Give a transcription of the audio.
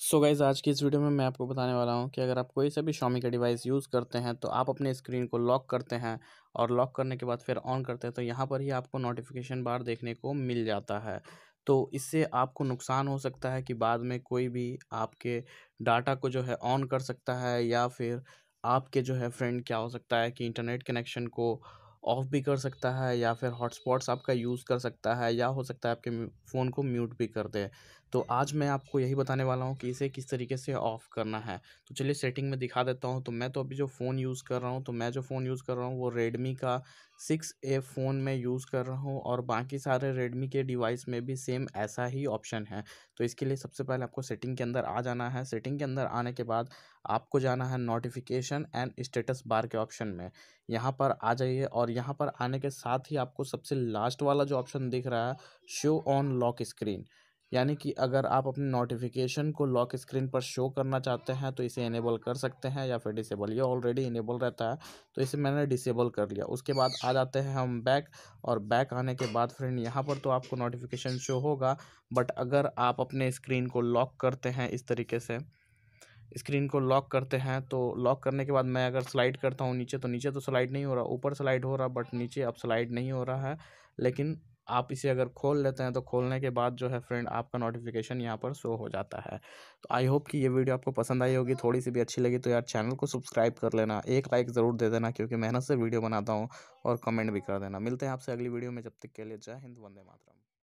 So guys, आज की इस वीडियो में मैं आपको बताने वाला हूँ कि अगर आप कोई सा भी Xiaomi का डिवाइस यूज़ करते हैं तो आप अपने स्क्रीन को लॉक करते हैं और लॉक करने के बाद फिर ऑन करते हैं तो यहाँ पर ही आपको नोटिफिकेशन बार देखने को मिल जाता है। तो इससे आपको नुकसान हो सकता है कि बाद में कोई भी आपके डाटा को जो है ऑन कर सकता है, या फिर आपके जो है फ्रेंड क्या हो सकता है कि इंटरनेट कनेक्शन को ऑफ भी कर सकता है, या फिर हॉटस्पॉट्स आपका यूज़ कर सकता है, या हो सकता है आपके फ़ोन को म्यूट भी कर दे। तो आज मैं आपको यही बताने वाला हूँ कि इसे किस तरीके से ऑफ़ करना है। तो चलिए सेटिंग में दिखा देता हूँ। तो मैं तो अभी जो फ़ोन यूज़ कर रहा हूँ, तो मैं जो फ़ोन यूज़ कर रहा हूँ वो रेडमी का 6A फ़ोन में यूज़ कर रहा हूँ, और बाकी सारे रेडमी के डिवाइस में भी सेम ऐसा ही ऑप्शन है। तो इसके लिए सबसे पहले आपको सेटिंग के अंदर आ जाना है। सेटिंग के अंदर आने के बाद आपको जाना है नोटिफ़िकेशन एंड स्टेटस बार के ऑप्शन में। यहाँ पर आ जाइए, और यहाँ पर आने के साथ ही आपको सबसे लास्ट वाला जो ऑप्शन दिख रहा है, शो ऑन लॉक स्क्रीन, यानी कि अगर आप अपने नोटिफिकेशन को लॉक स्क्रीन पर शो करना चाहते हैं तो इसे इनेबल कर सकते हैं, या फिर डिसेबल। ये ऑलरेडी इनेबल रहता है तो इसे मैंने डिसेबल कर लिया। उसके बाद आ जाते हैं हम बैक, और बैक आने के बाद फ्रेंड यहाँ पर तो आपको नोटिफिकेशन शो होगा, बट अगर आप अपने स्क्रीन को लॉक करते हैं इस तरीके से, स्क्रीन को लॉक करते हैं तो लॉक करने के बाद मैं अगर स्लाइड करता हूँ नीचे, तो नीचे तो स्लाइड नहीं हो रहा, ऊपर स्लाइड हो रहा, बट नीचे अब स्लाइड नहीं हो रहा है। लेकिन आप इसे अगर खोल लेते हैं तो खोलने के बाद जो है फ्रेंड आपका नोटिफिकेशन यहाँ पर शो हो जाता है। तो आई होप कि ये वीडियो आपको पसंद आई होगी। थोड़ी सी भी अच्छी लगी तो यार चैनल को सब्सक्राइब कर लेना, एक लाइक ज़रूर दे देना, क्योंकि मेहनत से वीडियो बनाता हूँ, और कमेंट भी कर देना। मिलते हैं आपसे अगली वीडियो में, जब तक के लिए जय हिंद, वंदे मातरम।